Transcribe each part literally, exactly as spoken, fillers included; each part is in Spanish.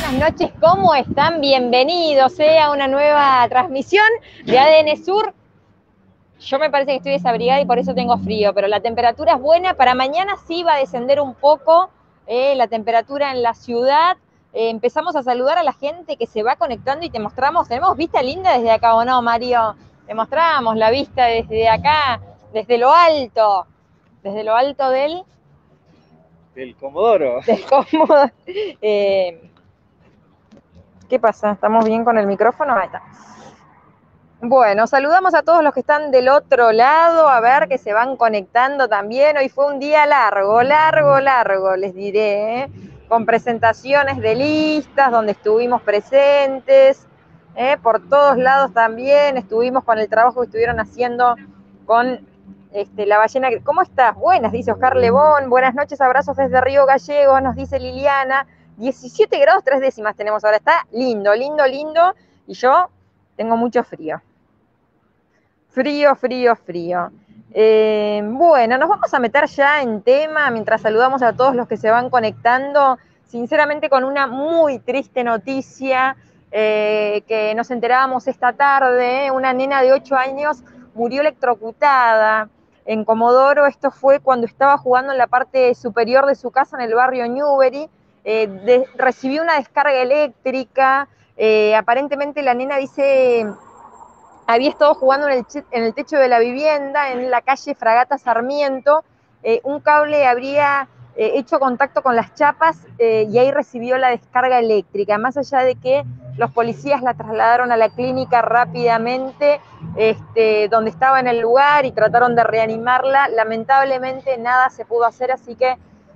buenas noches, ¿cómo están? Bienvenidos eh, a una nueva transmisión de A D N Sur. Yo me parece que estoy desabrigada y por eso tengo frío, pero la temperatura es buena. Para mañana sí va a descender un poco eh, la temperatura en la ciudad. Eh, empezamos a saludar a la gente que se va conectando y te mostramos, tenemos vista linda desde acá, ¿o no, Mario? Te mostramos la vista desde acá, desde lo alto, desde lo alto del... Del Comodoro. Del Comodoro. Eh, ¿Qué pasa? ¿Estamos bien con el micrófono? Ahí está. Bueno, saludamos a todos los que están del otro lado, a ver, que se van conectando también. Hoy fue un día largo, largo, largo, les diré, ¿eh? Con presentaciones de listas, donde estuvimos presentes, ¿eh? Por todos lados también, estuvimos con el trabajo que estuvieron haciendo con este, la ballena. ¿Cómo estás? Buenas, dice Oscar Lebón. Buenas noches, abrazos desde Río Gallegos, nos dice Liliana. diecisiete grados tres décimas tenemos ahora, está lindo, lindo, lindo, y yo tengo mucho frío. Frío, frío, frío. Eh, bueno, nos vamos a meter ya en tema mientras saludamos a todos los que se van conectando, sinceramente con una muy triste noticia eh, que nos enterábamos esta tarde. Una nena de ocho años murió electrocutada en Comodoro. Esto fue cuando estaba jugando en la parte superior de su casa en el barrio Newbery. Eh, de, recibió una descarga eléctrica. Eh, aparentemente la nena dice... había estado jugando en el, en el techo de la vivienda, en la calle Fragata Sarmiento. Eh, un cable habría eh, hecho contacto con las chapas eh, y ahí recibió la descarga eléctrica. Más allá de que los policías la trasladaron a la clínica rápidamente, este, donde estaba en el lugar, y trataron de reanimarla, lamentablemente nada se pudo hacer, así que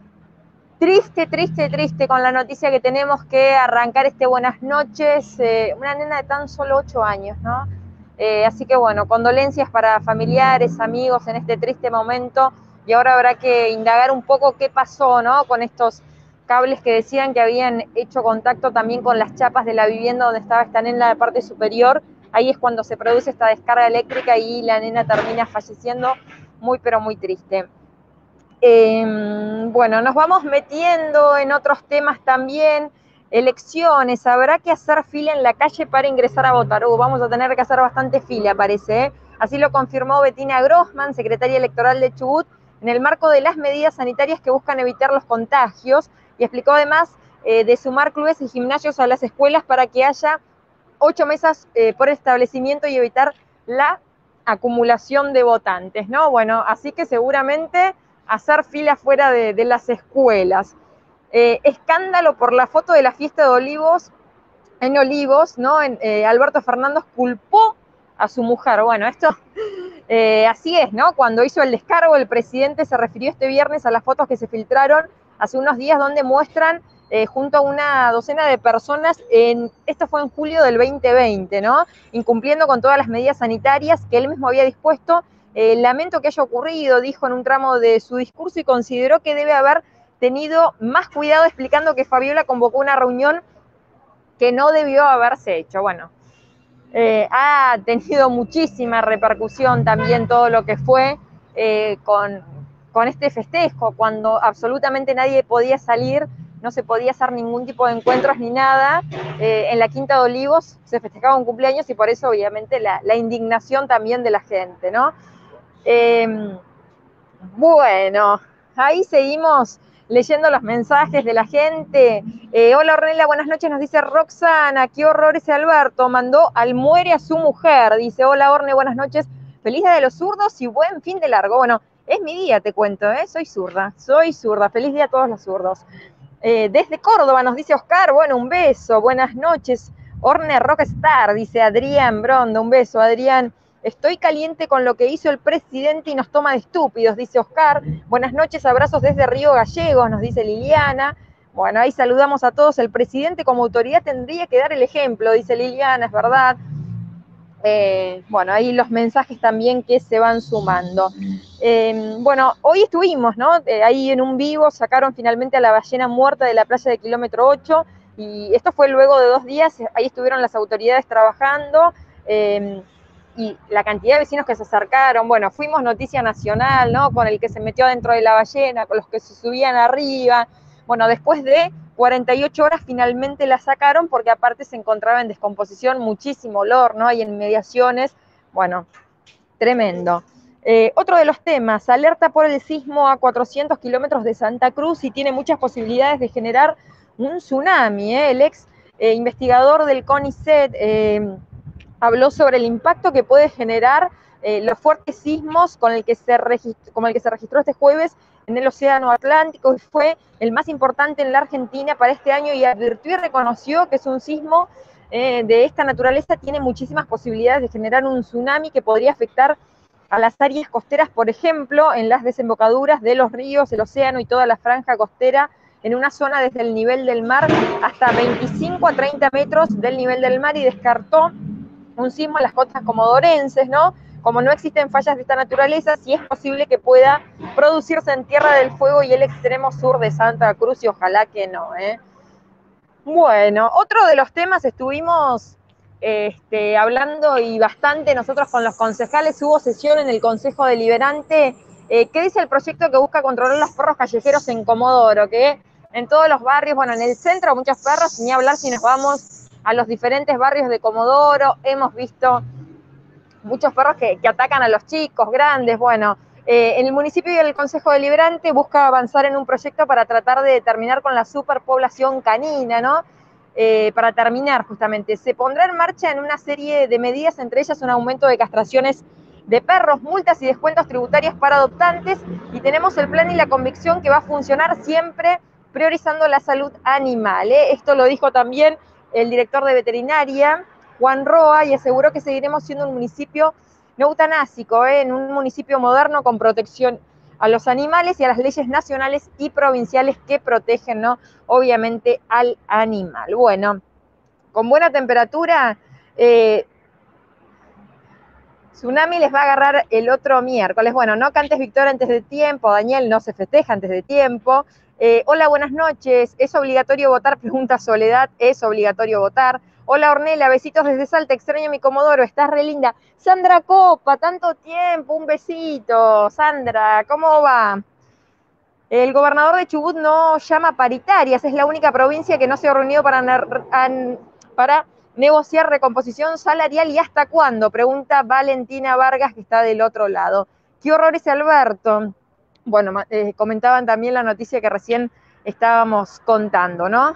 triste, triste, triste con la noticia que tenemos que arrancar este buenas noches. Eh, una nena de tan solo ocho años, ¿no? Eh, así que bueno, condolencias para familiares, amigos en este triste momento, y ahora habrá que indagar un poco qué pasó, ¿no? Con estos cables que decían que habían hecho contacto también con las chapas de la vivienda donde estaba esta nena en la parte superior. Ahí es cuando se produce esta descarga eléctrica y la nena termina falleciendo. Muy, pero muy triste. Eh, bueno, nos vamos metiendo en otros temas también. Elecciones, habrá que hacer fila en la calle para ingresar a votar. Uh, vamos a tener que hacer bastante fila, parece, ¿eh? Así lo confirmó Bettina Grossman, secretaria electoral de Chubut, en el marco de las medidas sanitarias que buscan evitar los contagios, y explicó además eh, de sumar clubes y gimnasios a las escuelas para que haya ocho mesas eh, por establecimiento y evitar la acumulación de votantes, ¿no? Bueno, así que seguramente hacer fila fuera de, de las escuelas. Eh, escándalo por la foto de la fiesta de Olivos, en Olivos, ¿no? En, eh, Alberto Fernández culpó a su mujer. Bueno, esto eh, así es, ¿no? Cuando hizo el descargo, el presidente se refirió este viernes a las fotos que se filtraron hace unos días, donde muestran eh, junto a una docena de personas, en, esto fue en julio del veinte veinte, ¿no? Incumpliendo con todas las medidas sanitarias que él mismo había dispuesto. Eh, lamento que haya ocurrido, dijo en un tramo de su discurso, y consideró que debe haber tenido más cuidado, explicando que Fabiola convocó una reunión que no debió haberse hecho. Bueno, eh, ha tenido muchísima repercusión también todo lo que fue eh, con, con este festejo, cuando absolutamente nadie podía salir, no se podía hacer ningún tipo de encuentros ni nada. Eh, en la Quinta de Olivos se festejaba un cumpleaños, y por eso obviamente la, la indignación también de la gente, ¿no? Eh, bueno, ahí seguimos leyendo los mensajes de la gente. Eh, hola Ornella, buenas noches, nos dice Roxana. Qué horror ese Alberto, mandó al muere a su mujer. Dice, hola Orne, buenas noches, feliz día de los zurdos y buen fin de largo. Bueno, es mi día, te cuento, ¿eh? Soy zurda, soy zurda, feliz día a todos los zurdos. Eh, desde Córdoba nos dice Oscar, bueno, un beso, buenas noches. Orne Rockstar, dice Adrián Brondo, un beso Adrián. Estoy caliente con lo que hizo el presidente y nos toma de estúpidos, dice Oscar. Buenas noches, abrazos desde Río Gallegos, nos dice Liliana. Bueno, ahí saludamos a todos. El presidente como autoridad tendría que dar el ejemplo, dice Liliana, es verdad. Eh, bueno, ahí los mensajes también que se van sumando. Eh, bueno, hoy estuvimos, ¿no? Eh, ahí en un vivo sacaron finalmente a la ballena muerta de la playa de kilómetro ocho, y esto fue luego de dos días, ahí estuvieron las autoridades trabajando. Eh, y la cantidad de vecinos que se acercaron, bueno, fuimos noticia nacional, ¿no? Con el que se metió dentro de la ballena, con los que se subían arriba. Bueno, después de cuarenta y ocho horas finalmente la sacaron porque aparte se encontraba en descomposición, muchísimo olor, ¿no? Hay inmediaciones, bueno, tremendo. Eh, otro de los temas, alerta por el sismo a cuatrocientos kilómetros de Santa Cruz y tiene muchas posibilidades de generar un tsunami. ¿eh? El ex eh, investigador del CONICET eh, habló sobre el impacto que puede generar eh, los fuertes sismos con el, que se con el que se registró este jueves en el Océano Atlántico, y fue el más importante en la Argentina para este año, y advirtió y reconoció que es un sismo eh, de esta naturaleza, tiene muchísimas posibilidades de generar un tsunami que podría afectar a las áreas costeras, por ejemplo, en las desembocaduras de los ríos, el océano y toda la franja costera, en una zona desde el nivel del mar hasta veinticinco a treinta metros del nivel del mar, y descartó un sismo en las costas comodorenses, ¿no? Como no existen fallas de esta naturaleza, sí es posible que pueda producirse en Tierra del Fuego y el extremo sur de Santa Cruz, y ojalá que no, ¿eh? Bueno, otro de los temas estuvimos este, hablando y bastante nosotros con los concejales, hubo sesión en el Consejo Deliberante. Eh, ¿Qué dice el proyecto que busca controlar los perros callejeros en Comodoro? Que en todos los barrios, bueno, en el centro muchos perros, ni hablar si nos vamos a los diferentes barrios de Comodoro, hemos visto muchos perros que, que atacan a los chicos, grandes, bueno. Eh, en el municipio y el Consejo Deliberante busca avanzar en un proyecto para tratar de terminar con la superpoblación canina, ¿no? Eh, para terminar, justamente, se pondrá en marcha en una serie de medidas, entre ellas un aumento de castraciones de perros, multas y descuentos tributarios para adoptantes, y tenemos el plan y la convicción que va a funcionar siempre priorizando la salud animal, ¿eh? Esto lo dijo también el director de veterinaria, Juan Roa, y aseguró que seguiremos siendo un municipio no eutanásico, ¿eh? En un municipio moderno con protección a los animales y a las leyes nacionales y provinciales que protegen, ¿no? Obviamente al animal. Bueno, con buena temperatura, eh, tsunami les va a agarrar el otro miércoles. Bueno, no cantes victoria antes de tiempo, Daniel, no se festeja antes de tiempo. Eh, hola, buenas noches. ¿Es obligatorio votar? Pregunta Soledad. Es obligatorio votar. Hola, Ornella, besitos desde Salta, extraño mi Comodoro, estás re linda. Sandra Copa, tanto tiempo, un besito. Sandra, ¿cómo va? El gobernador de Chubut no llama paritarias, es la única provincia que no se ha reunido para, para negociar recomposición salarial. ¿Y hasta cuándo? Pregunta Valentina Vargas, que está del otro lado. ¿Qué horror ese Alberto? Bueno, eh, comentaban también la noticia que recién estábamos contando, ¿no?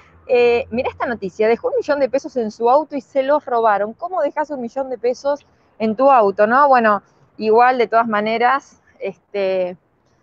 Eh, mirá esta noticia, dejó un millón de pesos en su auto y se los robaron. ¿Cómo dejas un millón de pesos en tu auto, no? Bueno, igual, de todas maneras, este,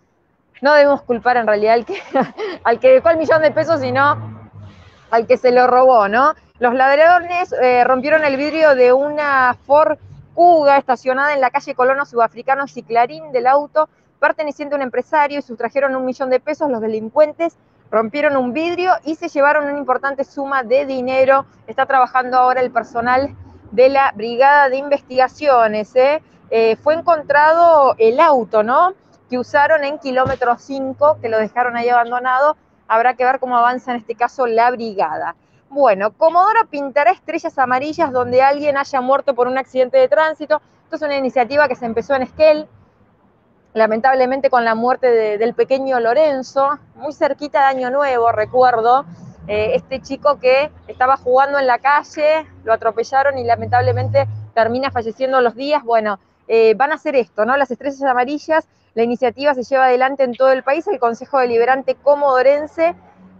no debemos culpar en realidad al que, al que dejó el millón de pesos, sino al que se lo robó, ¿no? Los ladrones eh, rompieron el vidrio de una Ford Kuga estacionada en la calle Colonos Sudafricanos y Clarín del auto perteneciente a un empresario, y sustrajeron un millón de pesos. Los delincuentes rompieron un vidrio y se llevaron una importante suma de dinero. Está trabajando ahora el personal de la Brigada de Investigaciones, ¿eh? Eh, fue encontrado el auto, ¿no?, que usaron en kilómetro cinco, que lo dejaron ahí abandonado. Habrá que ver cómo avanza en este caso la brigada. Bueno, Comodoro pintará estrellas amarillas donde alguien haya muerto por un accidente de tránsito. Esto es una iniciativa que se empezó en Esquel, lamentablemente con la muerte de, del pequeño Lorenzo, muy cerquita de Año Nuevo, recuerdo, eh, este chico que estaba jugando en la calle, lo atropellaron y lamentablemente termina falleciendo a los días. Bueno, eh, van a hacer esto, ¿no? Las estrellas amarillas, la iniciativa se lleva adelante en todo el país. El Consejo Deliberante comodorense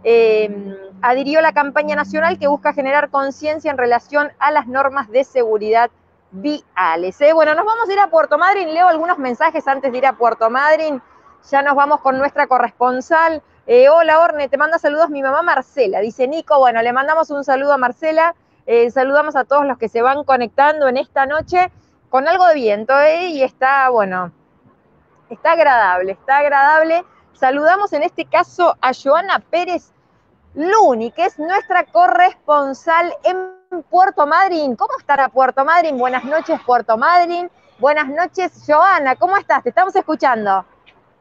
eh, adhirió a la campaña nacional que busca generar conciencia en relación a las normas de seguridad viales, ¿eh? Bueno, nos vamos a ir a Puerto Madryn. Leo algunos mensajes antes de ir a Puerto Madryn. Ya nos vamos con nuestra corresponsal. Eh, hola, Orne, te manda saludos mi mamá Marcela. Dice Nico, bueno, le mandamos un saludo a Marcela. Eh, saludamos a todos los que se van conectando en esta noche con algo de viento, ¿eh? Y está, bueno, está agradable, está agradable. Saludamos en este caso a Joana Pérez Luni, que es nuestra corresponsal en Puerto Madryn. ¿Cómo estará Puerto Madryn? Buenas noches, Puerto Madryn. Buenas noches, Joana. ¿Cómo estás? Te estamos escuchando.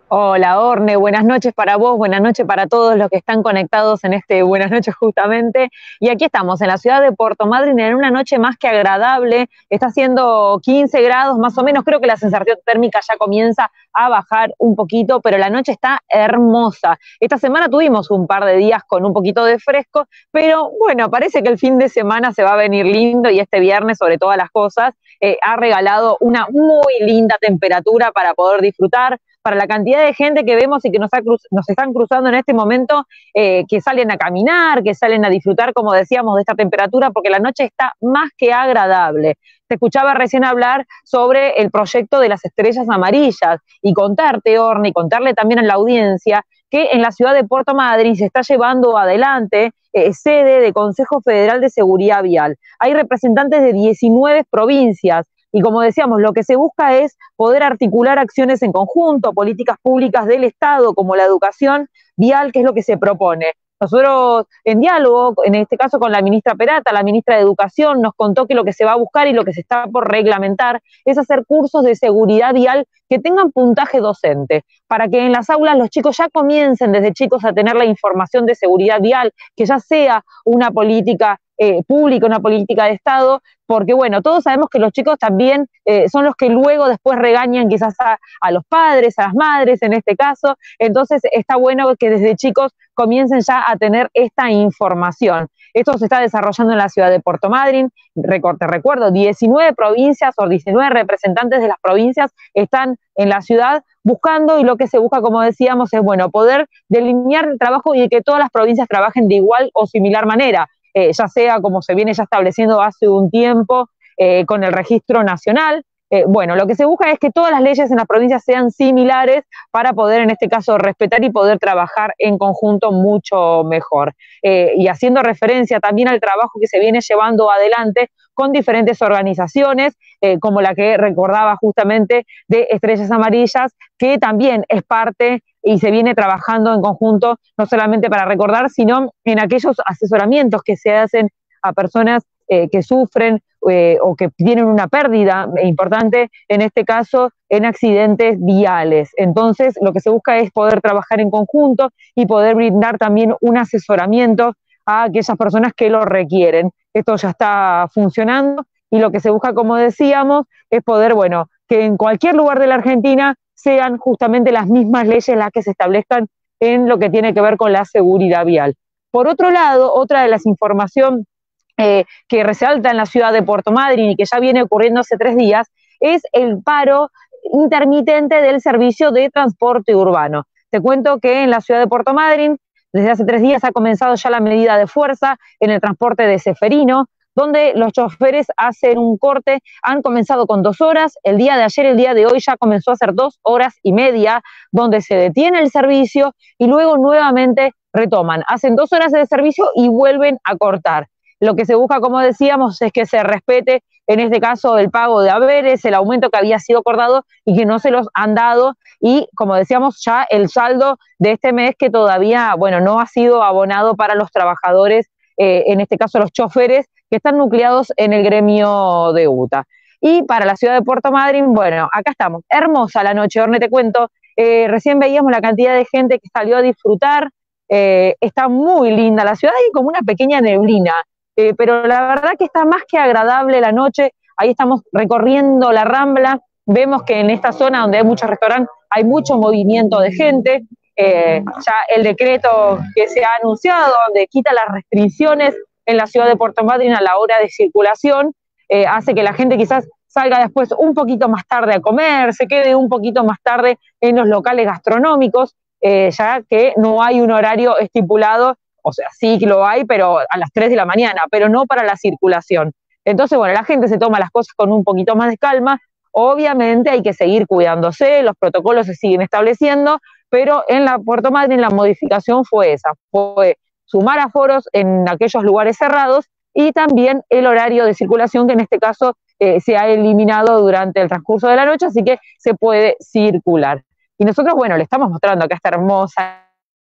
Hola Orne, buenas noches para vos, buenas noches para todos los que están conectados en este Buenas noches justamente. Y aquí estamos en la ciudad de Puerto Madryn en una noche más que agradable. Está haciendo quince grados más o menos, creo que la sensación térmica ya comienza a bajar un poquito, pero la noche está hermosa. Esta semana tuvimos un par de días con un poquito de fresco, pero bueno, parece que el fin de semana se va a venir lindo y este viernes, sobre todas las cosas, eh, ha regalado una muy linda temperatura para poder disfrutar, para la cantidad de gente que vemos y que nos, ha cruz, nos están cruzando en este momento, eh, que salen a caminar, que salen a disfrutar, como decíamos, de esta temperatura, porque la noche está más que agradable. Te escuchaba recién hablar sobre el proyecto de las estrellas amarillas y contarte, Orne, y contarle también a la audiencia que en la ciudad de Puerto Madryn se está llevando adelante eh, sede de Consejo Federal de Seguridad Vial. Hay representantes de diecinueve provincias. Y como decíamos, lo que se busca es poder articular acciones en conjunto, políticas públicas del Estado, como la educación vial, que es lo que se propone. Nosotros, en diálogo, en este caso con la ministra Perata, la ministra de Educación, nos contó que lo que se va a buscar y lo que se está por reglamentar es hacer cursos de seguridad vial que tengan puntaje docente, para que en las aulas los chicos ya comiencen desde chicos a tener la información de seguridad vial, que ya sea una política eh, pública, una política de Estado, porque bueno, todos sabemos que los chicos también eh, son los que luego después regañan quizás a, a los padres, a las madres en este caso, entonces está bueno que desde chicos comiencen ya a tener esta información. Esto se está desarrollando en la ciudad de Puerto Madryn, te recuerdo, diecinueve provincias o diecinueve representantes de las provincias están en la ciudad buscando, y lo que se busca, como decíamos, es bueno, poder delinear el trabajo y que todas las provincias trabajen de igual o similar manera. Eh, ya sea como se viene ya estableciendo hace un tiempo eh, con el registro nacional. Eh, bueno, lo que se busca es que todas las leyes en las provincias sean similares para poder, en este caso, respetar y poder trabajar en conjunto mucho mejor. Eh, y haciendo referencia también al trabajo que se viene llevando adelante con diferentes organizaciones, eh, como la que recordaba justamente de Estrellas Amarillas, que también es parte y se viene trabajando en conjunto, no solamente para recordar, sino en aquellos asesoramientos que se hacen a personas eh, que sufren eh, o que tienen una pérdida importante, en este caso, en accidentes viales. Entonces, lo que se busca es poder trabajar en conjunto y poder brindar también un asesoramiento a aquellas personas que lo requieren. Esto ya está funcionando y lo que se busca, como decíamos, es poder, bueno, que en cualquier lugar de la Argentina sean justamente las mismas leyes las que se establezcan en lo que tiene que ver con la seguridad vial. Por otro lado, otra de las informaciones eh, que resalta en la ciudad de Puerto Madryn y que ya viene ocurriendo hace tres días es el paro intermitente del servicio de transporte urbano. Te cuento que en la ciudad de Puerto Madryn desde hace tres días ha comenzado ya la medida de fuerza en el transporte de Ceferino, donde los choferes hacen un corte, han comenzado con dos horas, el día de ayer, el día de hoy ya comenzó a ser dos horas y media, donde se detiene el servicio y luego nuevamente retoman, hacen dos horas de servicio y vuelven a cortar. Lo que se busca, como decíamos, es que se respete, en este caso, el pago de haberes, el aumento que había sido acordado y que no se los han dado, y como decíamos, ya el saldo de este mes que todavía, bueno, no ha sido abonado para los trabajadores, eh, en este caso los choferes, que están nucleados en el gremio de U T A. Y para la ciudad de Puerto Madryn, bueno, acá estamos, hermosa la noche, Orne, te cuento, eh, recién veíamos la cantidad de gente que salió a disfrutar, eh, está muy linda la ciudad, hay como una pequeña neblina, eh, pero la verdad que está más que agradable la noche. Ahí estamos recorriendo la Rambla, vemos que en esta zona donde hay muchos restaurantes hay mucho movimiento de gente, eh, ya el decreto que se ha anunciado, donde quita las restricciones en la ciudad de Puerto Madryn a la hora de circulación, eh, hace que la gente quizás salga después un poquito más tarde a comer, se quede un poquito más tarde en los locales gastronómicos, eh, ya que no hay un horario estipulado, o sea, sí que lo hay, pero a las tres de la mañana, pero no para la circulación. Entonces, bueno, la gente se toma las cosas con un poquito más de calma. Obviamente hay que seguir cuidándose, los protocolos se siguen estableciendo, pero en la Puerto Madryn la modificación fue esa, fue sumar aforos en aquellos lugares cerrados y también el horario de circulación, que en este caso eh, se ha eliminado durante el transcurso de la noche, así que se puede circular. Y nosotros, bueno, le estamos mostrando acá esta hermosa,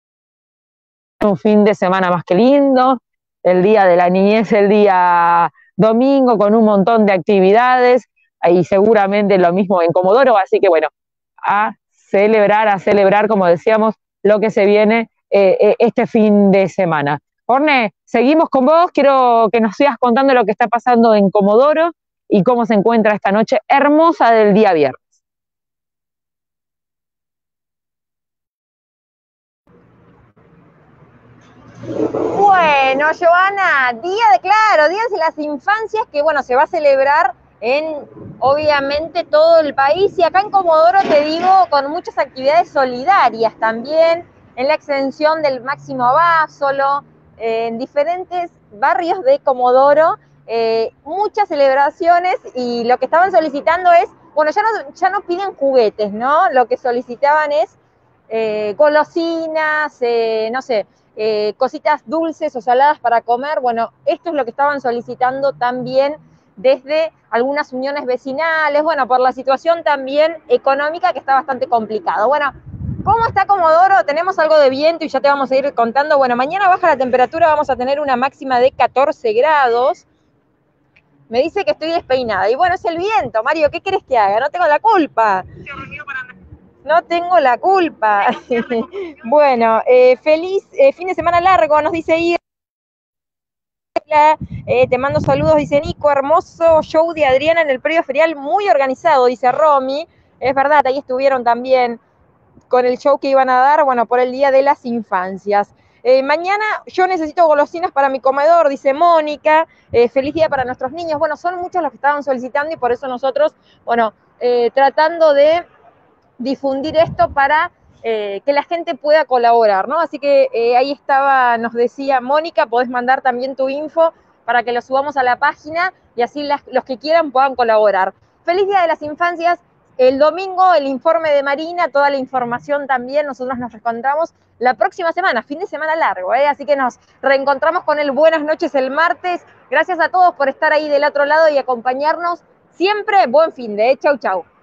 un fin de semana más que lindo, el día de la niñez, el día domingo, con un montón de actividades, y seguramente lo mismo en Comodoro, así que bueno, a celebrar, a celebrar, como decíamos, lo que se viene eh, este fin de semana. Orne, seguimos con vos, quiero que nos sigas contando lo que está pasando en Comodoro y cómo se encuentra esta noche hermosa del día viernes. Bueno, Joana, día de, claro, Día de las Infancias, que bueno, se va a celebrar en, obviamente, todo el país, y acá en Comodoro, te digo, con muchas actividades solidarias también, en la extensión del Máximo Abásolo, eh, en diferentes barrios de Comodoro, eh, muchas celebraciones, y lo que estaban solicitando es, bueno, ya no, ya no piden juguetes, ¿no? Lo que solicitaban es eh, golosinas, eh, no sé, Eh, cositas dulces o saladas para comer. Bueno, esto es lo que estaban solicitando también desde algunas uniones vecinales, bueno, por la situación también económica que está bastante complicado. Bueno, ¿cómo está Comodoro? Tenemos algo de viento y ya te vamos a ir contando. Bueno, mañana baja la temperatura, vamos a tener una máxima de catorce grados. Me dice que estoy despeinada. Y bueno, es el viento, Mario, ¿qué querés que haga? No tengo la culpa. No tengo la culpa. Bueno, eh, feliz eh, fin de semana largo, nos dice Ir. Eh, te mando saludos, dice Nico. Hermoso show de Adriana en el predio ferial, muy organizado, dice Romy. Es verdad, ahí estuvieron también con el show que iban a dar, bueno, por el Día de las Infancias. Eh, mañana yo necesito golosinas para mi comedor, dice Mónica. Eh, feliz día para nuestros niños. Bueno, son muchos los que estaban solicitando y por eso nosotros, bueno, eh, tratando de difundir esto para eh, que la gente pueda colaborar, ¿no? Así que eh, ahí estaba, nos decía Mónica, podés mandar también tu info para que lo subamos a la página y así las, los que quieran puedan colaborar. Feliz Día de las Infancias. El domingo el informe de Marina, toda la información también, nosotros nos reencontramos la próxima semana, fin de semana largo, ¿eh? Así que nos reencontramos con el Buenas noches el martes. Gracias a todos por estar ahí del otro lado y acompañarnos siempre. Buen fin de, ¿eh? Chau, chau.